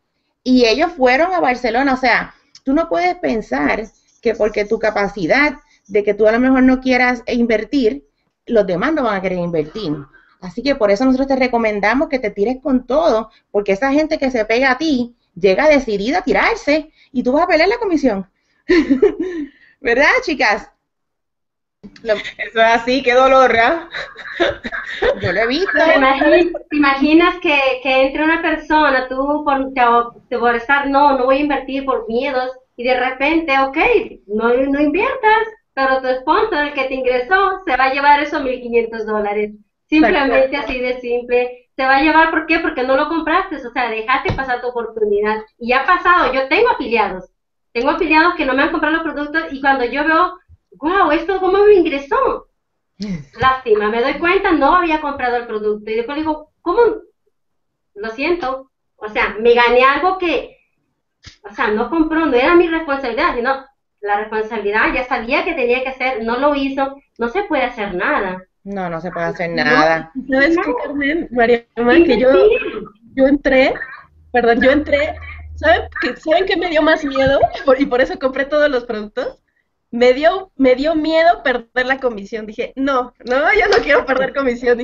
y ellos fueron a Barcelona, o sea, tú no puedes pensar que porque tu capacidad de que tú a lo mejor no quieras invertir, los demás no van a querer invertir. Así que por eso nosotros te recomendamos que te tires con todo, porque esa gente que se pega a ti, llega decidida a tirarse y tú vas a pelear la comisión. ¿Verdad, chicas? Lo... Eso es así, qué dolor, ¿verdad? Yo lo he visto. ¿Te imaginas, te imaginas que, que entre una persona, tú por, te, por estar, no, no voy a invertir por miedos, y de repente, ok, no, no inviertas, pero tu sponsor, el que te ingresó, se va a llevar esos mil quinientos dólares. Simplemente así de simple. Se va a llevar, ¿por qué? Porque no lo compraste, o sea, dejaste pasar tu oportunidad. Y ha pasado, yo tengo afiliados, tengo afiliados que no me han comprado los productos y cuando yo veo, wow, esto cómo me ingresó. Lástima, me doy cuenta, no había comprado el producto. Y después digo, ¿cómo? Lo siento. O sea, me gané algo que, o sea, no compró, no era mi responsabilidad, sino la responsabilidad, ya sabía que tenía que hacer, no lo hizo, no se puede hacer nada. No, no se puede hacer nada. No, ¿sabes qué, Carmen? María, que yo, yo entré, perdón, yo entré, ¿saben qué, ¿saben qué me dio más miedo? Por, y por eso compré todos los productos. Me dio, me dio miedo perder la comisión. Dije, no, no, yo no quiero perder comisión. Dije,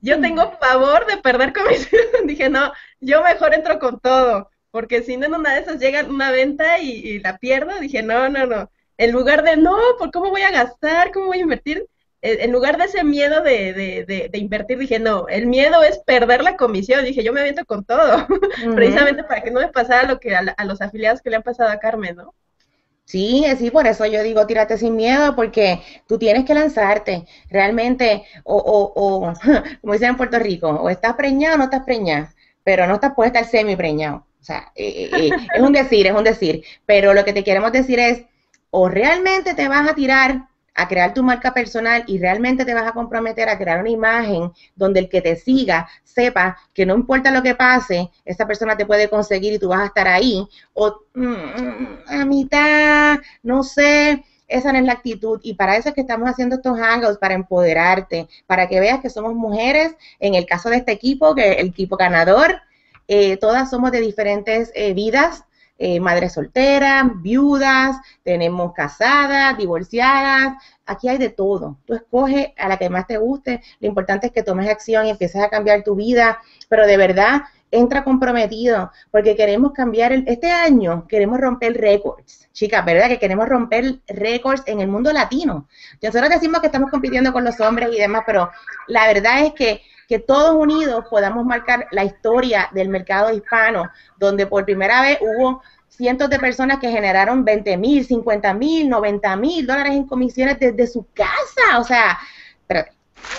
yo tengo pavor de perder comisión. Dije, no, yo mejor entro con todo, porque si no en una de esas llega una venta y, y la pierdo, dije, no, no, no. En lugar de, no, ¿por cómo voy a gastar? ¿Cómo voy a invertir? En lugar de ese miedo de, de, de, de invertir, dije, no, el miedo es perder la comisión. Dije, yo me aviento con todo, uh-huh. Precisamente para que no me pasara lo que a, a los afiliados que le han pasado a Carmen, ¿no? Sí, sí, por eso yo digo, tírate sin miedo, porque tú tienes que lanzarte, realmente, o, o, o como dicen en Puerto Rico, o estás preñado o no estás preñado, pero no estás, puedes estar semi preñado. O sea, eh, eh, es un decir, es un decir, pero lo que te queremos decir es, o realmente te vas a tirar a crear tu marca personal y realmente te vas a comprometer a crear una imagen donde el que te siga sepa que no importa lo que pase, esa persona te puede conseguir y tú vas a estar ahí, o mm, a mitad, no sé, esa no es la actitud, y para eso es que estamos haciendo estos hangouts, para empoderarte, para que veas que somos mujeres, en el caso de este equipo, que el equipo ganador, eh, todas somos de diferentes eh, vidas, Eh, madres solteras, viudas, tenemos casadas, divorciadas, aquí hay de todo. Tú escoges a la que más te guste, lo importante es que tomes acción y empieces a cambiar tu vida, pero de verdad, entra comprometido, porque queremos cambiar, el, este año queremos romper récords, chicas, ¿verdad? Que queremos romper récords en el mundo latino. Nosotros decimos que estamos compitiendo con los hombres y demás, pero la verdad es que que todos unidos podamos marcar la historia del mercado hispano, donde por primera vez hubo cientos de personas que generaron veinte mil, cincuenta mil, noventa mil dólares en comisiones desde su casa. O sea, espérate.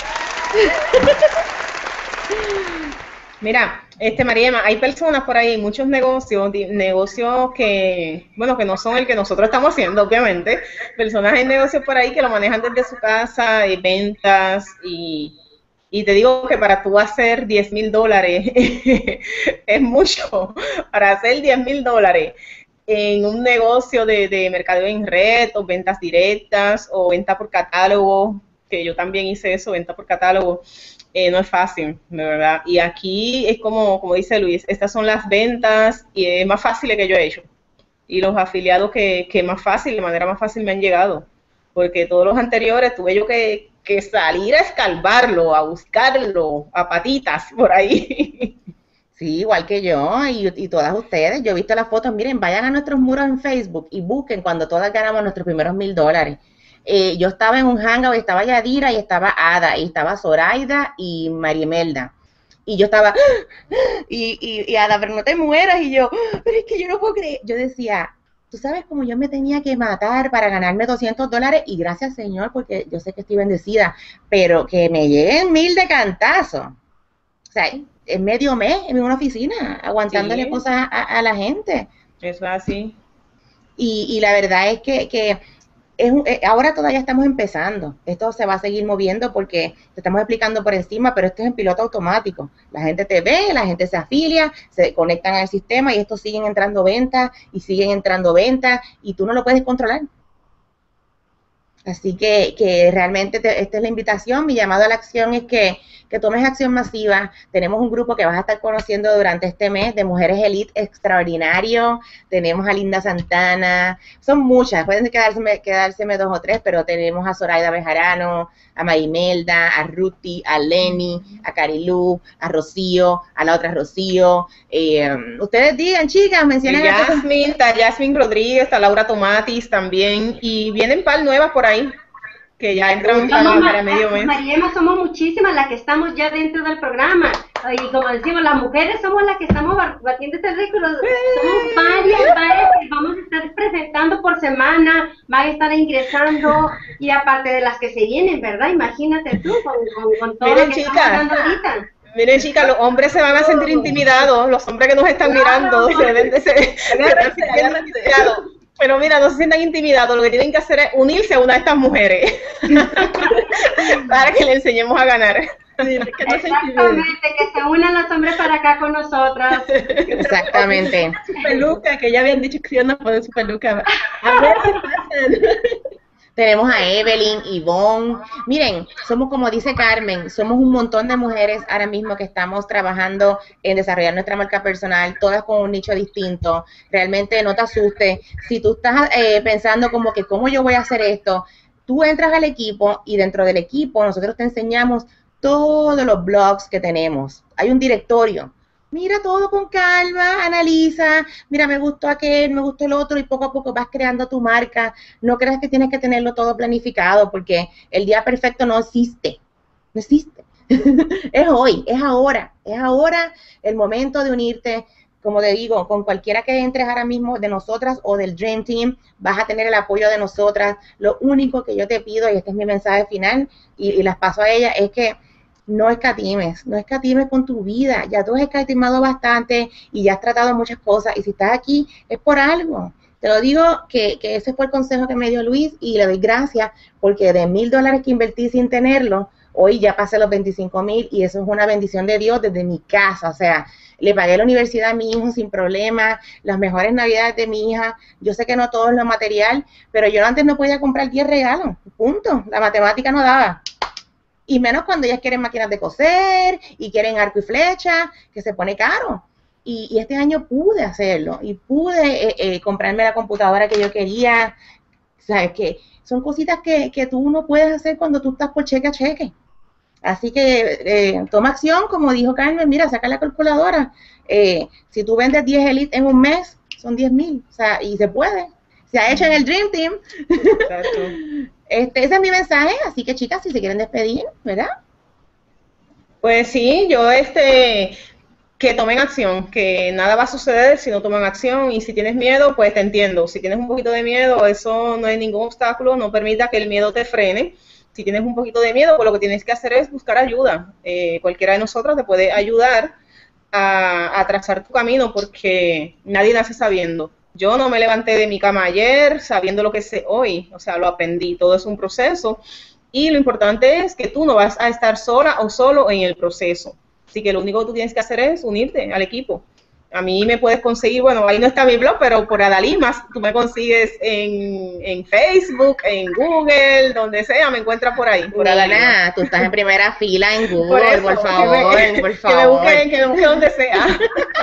Mira, este Mariema, hay personas por ahí, muchos negocios, negocios que, bueno, que no son el que nosotros estamos haciendo, obviamente, personas en negocios por ahí que lo manejan desde su casa, y ventas, y Y te digo que para tú hacer diez mil dólares es mucho. Para hacer diez mil dólares en un negocio de, de mercadeo en red, o ventas directas, o venta por catálogo, que yo también hice eso, venta por catálogo, eh, no es fácil, de verdad. Y aquí es como, como dice Luis, estas son las ventas y es más fácil que yo he hecho. Y los afiliados que, que más fácil, de manera más fácil me han llegado. Porque todos los anteriores tuve yo que... que salir a escarbarlo, a buscarlo, a patitas, por ahí. Sí, igual que yo y, y todas ustedes. Yo he visto las fotos, miren, vayan a nuestros muros en Facebook y busquen cuando todas ganamos nuestros primeros mil dólares. Eh, yo estaba en un hangout y estaba Yadira y estaba Ada y estaba Zoraida y Marimelda. Y yo estaba, y, y, y Ada, pero no te mueras. Y yo, pero es que yo no puedo creer. Yo decía, tú sabes cómo yo me tenía que matar para ganarme doscientos dólares, y gracias, Señor, porque yo sé que estoy bendecida, pero que me lleguen mil de cantazo. O sea, es medio mes en una oficina, aguantándole sí. cosas a, a la gente. Eso es así. Y, y la verdad es que, que es, ahora todavía estamos empezando. Esto se va a seguir moviendo porque te estamos explicando por encima, pero esto es en piloto automático. La gente te ve, la gente se afilia, se conectan al sistema y esto siguen entrando ventas y siguen entrando ventas y tú no lo puedes controlar. Así que, que realmente te, esta es la invitación. Mi llamado a la acción es que, que tomes acción masiva. Tenemos un grupo que vas a estar conociendo durante este mes de mujeres elite extraordinario. Tenemos a Linda Santana, son muchas, pueden quedárseme, quedárseme dos o tres, pero tenemos a Zoraida Bejarano, a Marimelda, a Ruti, a Lenny, a Carilú, a Rocío, a la otra Rocío. Eh, ustedes digan, chicas, mencionen a Jasmine, está Jasmine Rodríguez, está Laura Tomatis también, y vienen par nuevas por ahí que ya entran para, para medio mes. Mariema, somos muchísimas las que estamos ya dentro del programa, y como decimos, las mujeres somos las que estamos batiendo este récord, somos varias, varias que vamos a estar presentando por semana, van a estar ingresando, y aparte de las que se vienen, ¿verdad? Imagínate tú, con, con, con todo Miren, lo que chicas, estamos dando ahorita. Miren, chicas, los hombres se van a sentir intimidados, los hombres que nos están mirando se deben de ser, se deben sentir intimidados. Pero mira, no se sientan intimidados, lo que tienen que hacer es unirse a una de estas mujeres para que le enseñemos a ganar. Sí, que no exactamente, se que se unan los hombres para acá con nosotras. Exactamente. Su peluca, que ya habían dicho que iban a poner su peluca. A ver si pasan. Tenemos a Evelyn, Ivonne. Miren, somos, como dice Carmen, somos un montón de mujeres ahora mismo que estamos trabajando en desarrollar nuestra marca personal, todas con un nicho distinto. Realmente no te asustes. Si tú estás eh, pensando como que, ¿cómo yo voy a hacer esto? Tú entras al equipo y dentro del equipo nosotros te enseñamos todos los blogs que tenemos. Hay un directorio. Mira todo con calma, analiza, mira, me gustó aquel, me gustó el otro, y poco a poco vas creando tu marca. No creas que tienes que tenerlo todo planificado, porque el día perfecto no existe, no existe. Es hoy, es ahora, es ahora el momento de unirte. Como te digo, con cualquiera que entres ahora mismo de nosotras o del Dream Team, vas a tener el apoyo de nosotras. Lo único que yo te pido, y este es mi mensaje final, y, y las paso a ella, es que no escatimes, no escatimes con tu vida. Ya tú has escatimado bastante y ya has tratado muchas cosas, y si estás aquí es por algo. Te lo digo que, que ese fue el consejo que me dio Luis, y le doy gracias, porque de mil dólares que invertí sin tenerlo, hoy ya pasé los veinticinco mil, y eso es una bendición de Dios desde mi casa. O sea, le pagué la universidad a mi hijo sin problema, las mejores navidades de mi hija. Yo sé que no todo es lo material, pero yo antes no podía comprar diez regalos, punto. La matemática no daba. Y menos cuando ellas quieren máquinas de coser y quieren arco y flecha, que se pone caro. Y, y este año pude hacerlo, y pude eh, eh, comprarme la computadora que yo quería. ¿Sabes qué? Son cositas que, que tú no puedes hacer cuando tú estás por cheque a cheque. Así que eh, toma acción, como dijo Carmen, mira, saca la calculadora. Eh, si tú vendes diez Elite en un mes, son diez mil, o sea, y se puede. Se ha hecho en el Dream Team. Exacto. Este, ese es mi mensaje, así que chicas, si se quieren despedir, ¿verdad? Pues sí, yo este... que tomen acción, que nada va a suceder si no toman acción, y si tienes miedo, pues te entiendo. Si tienes un poquito de miedo, eso no es ningún obstáculo, no permita que el miedo te frene. Si tienes un poquito de miedo, pues lo que tienes que hacer es buscar ayuda. Eh, cualquiera de nosotros te puede ayudar a, a trazar tu camino, porque nadie nace sabiendo. Yo no me levanté de mi cama ayer sabiendo lo que sé hoy, o sea, lo aprendí, todo es un proceso, y lo importante es que tú no vas a estar sola o solo en el proceso. Así que lo único que tú tienes que hacer es unirte al equipo. A mí me puedes conseguir, bueno, ahí no está mi blog, pero por Adalimas, tú me consigues en, en Facebook, en Google, donde sea, me encuentras por ahí. Por Nena, tú estás en primera fila en Google, por, eso, por favor, que me, por favor. Que me busquen, que me busquen donde sea.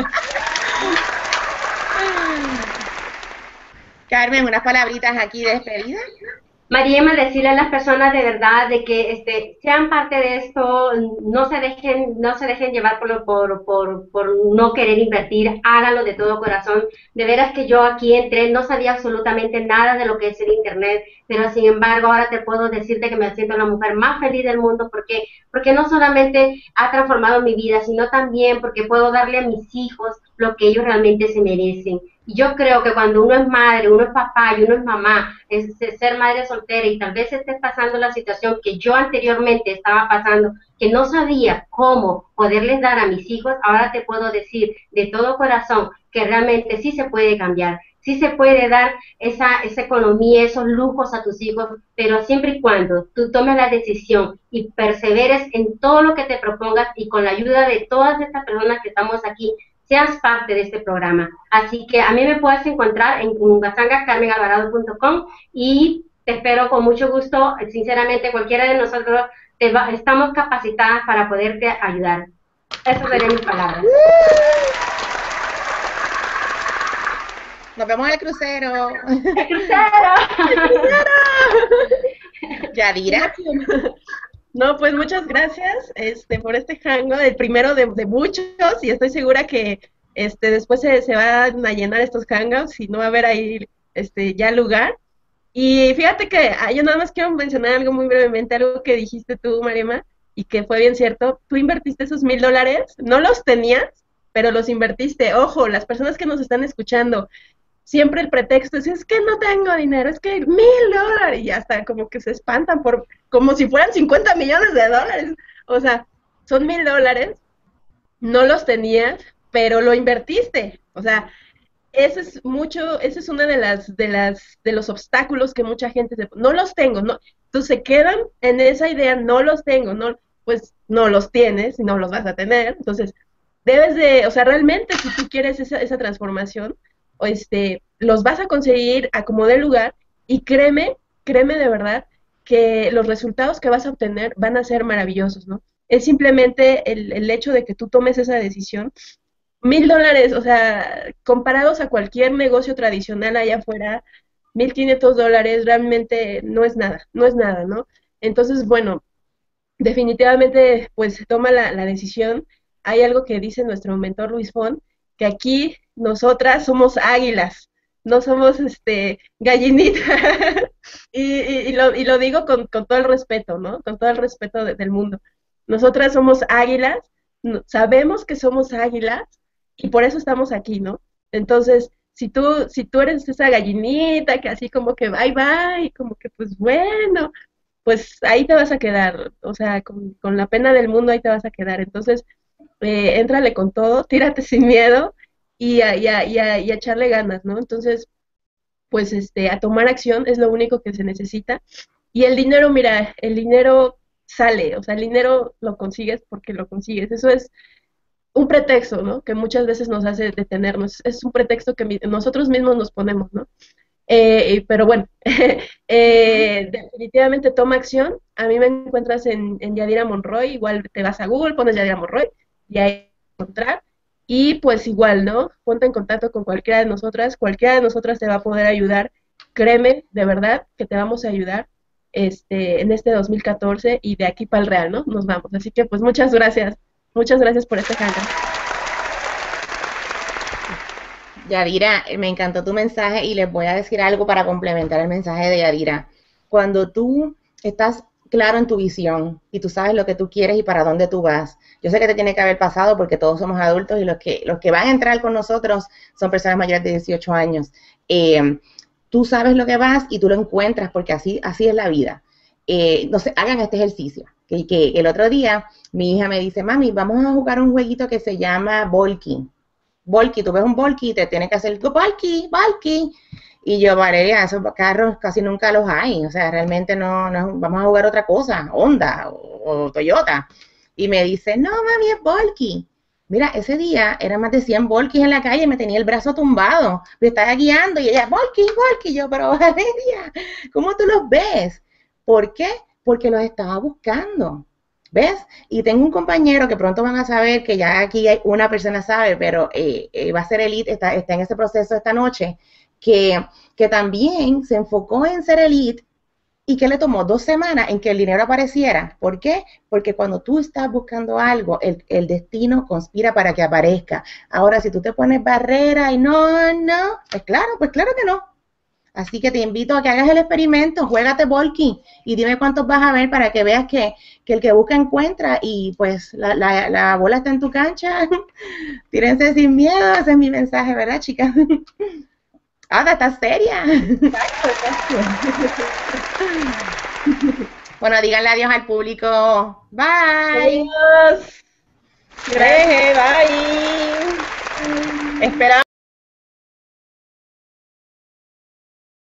Carmen, unas palabritas aquí de despedida. María, decirle a las personas de verdad de que este, sean parte de esto, no se dejen, no se dejen llevar por, por, por, por no querer invertir, háganlo de todo corazón. De veras que yo aquí entré, no sabía absolutamente nada de lo que es el internet, pero sin embargo ahora te puedo decirte que me siento la mujer más feliz del mundo, porque, porque no solamente ha transformado mi vida, sino también porque puedo darle a mis hijos lo que ellos realmente se merecen. Yo creo que cuando uno es madre, uno es papá y uno es mamá, es ser madre soltera, y tal vez estés pasando la situación que yo anteriormente estaba pasando, que no sabía cómo poderles dar a mis hijos, ahora te puedo decir de todo corazón que realmente sí se puede cambiar, sí se puede dar esa, esa economía, esos lujos a tus hijos, pero siempre y cuando tú tomes la decisión y perseveres en todo lo que te propongas, y con la ayuda de todas estas personas que estamos aquí, seas parte de este programa. Así que a mí me puedes encontrar en guasanga carmen alvarado punto com, y te espero con mucho gusto. Sinceramente, cualquiera de nosotros te va, estamos capacitadas para poderte ayudar. Esas serían mis palabras. Nos vemos en el crucero. ¡El crucero! ¡El crucero! Yadira. No, pues muchas gracias este, por este hangout, el primero de, de muchos, y estoy segura que este, después se, se van a llenar estos hangouts y no va a haber ahí este, ya lugar. Y fíjate que ah, yo nada más quiero mencionar algo muy brevemente, algo que dijiste tú, Mariema, y que fue bien cierto. Tú invertiste esos mil dólares, no los tenías, pero los invertiste. Ojo, las personas que nos están escuchando, siempre el pretexto es, es que no tengo dinero, es que mil dólares, y hasta como que se espantan por, como si fueran cincuenta millones de dólares. O sea, son mil dólares, no los tenías, pero lo invertiste. O sea, ese es mucho, ese es uno de las, de las, de los obstáculos que mucha gente se, no los tengo, no, entonces se quedan en esa idea, no los tengo, no, pues no los tienes y no los vas a tener. Entonces, debes de, o sea, realmente si tú quieres esa, esa transformación, o este, los vas a conseguir a como dé lugar, y créeme, créeme de verdad, que los resultados que vas a obtener van a ser maravillosos, ¿no? Es simplemente el, el hecho de que tú tomes esa decisión. Mil dólares, o sea, comparados a cualquier negocio tradicional allá afuera, mil quinientos dólares realmente no es nada, no es nada, ¿no? Entonces, bueno, definitivamente pues toma la, la decisión. Hay algo que dice nuestro mentor Luis Fon, que aquí nosotras somos águilas, no somos este gallinitas. y, y, y, lo, y lo digo con, con todo el respeto, ¿no? Con todo el respeto de, del mundo. Nosotras somos águilas, no, sabemos que somos águilas y por eso estamos aquí, ¿no? Entonces, si tú, si tú eres esa gallinita que así como que bye bye, como que pues bueno, pues ahí te vas a quedar, o sea, con, con la pena del mundo ahí te vas a quedar. Entonces, eh, éntrale con todo, tírate sin miedo y a, y, a, y, a, y a echarle ganas, ¿no? Entonces, pues este, a tomar acción es lo único que se necesita. Y el dinero, mira, el dinero sale, o sea, el dinero lo consigues porque lo consigues. Eso es un pretexto, ¿no? Que muchas veces nos hace detenernos. Es un pretexto que mi, nosotros mismos nos ponemos, ¿no? Eh, pero bueno, eh, definitivamente toma acción. A mí me encuentras en, en Yadira Monroy, igual te vas a Google, pones Yadira Monroy y ahí vas a encontrar. Y pues igual, ¿no? Ponte en contacto con cualquiera de nosotras, cualquiera de nosotras te va a poder ayudar. Créeme, de verdad, que te vamos a ayudar este, en este dos mil catorce y de aquí para el real, ¿no? Nos vamos. Así que pues muchas gracias, muchas gracias por este hangout. Yadira, me encantó tu mensaje y les voy a decir algo para complementar el mensaje de Yadira. Cuando tú estás claro en tu visión y tú sabes lo que tú quieres y para dónde tú vas, yo sé que te tiene que haber pasado porque todos somos adultos y los que, los que van a entrar con nosotros son personas mayores de dieciocho años. Eh, tú sabes lo que vas y tú lo encuentras porque así, así es la vida. Eh, no sé, hagan este ejercicio. Que, que el otro día mi hija me dice, mami, vamos a jugar un jueguito que se llama Volky. Volky, tú ves un Volky y te tienes que hacer Volky, Volky. Y yo, Valeria, esos carros casi nunca los hay. O sea, realmente no, no vamos a jugar otra cosa, Honda o, o Toyota. Y me dice, no, mami, es Volky. Mira, ese día eran más de cien Volkys en la calle y me tenía el brazo tumbado. Me estaba guiando y ella, Volky, Volky. Yo, pero Valeria, ¿cómo tú los ves? ¿Por qué? Porque los estaba buscando. ¿Ves? Y tengo un compañero que pronto van a saber, que ya aquí hay una persona sabe, pero eh, eh, va a ser elite, está, está en ese proceso esta noche, que, que también se enfocó en ser elite y que le tomó dos semanas en que el dinero apareciera. ¿Por qué? Porque cuando tú estás buscando algo, el, el destino conspira para que aparezca. Ahora, si tú te pones barrera y no, no, pues claro, pues claro que no. Así que te invito a que hagas el experimento, juégate Volky y dime cuántos vas a ver para que veas que, que el que busca encuentra y pues la, la, la bola está en tu cancha. Tírense sin miedo, ese es mi mensaje, ¿verdad, chicas? Ada, ¿estás seria? Bueno, díganle adiós al público. Bye. Adiós. Bye. Bye. Esperamos.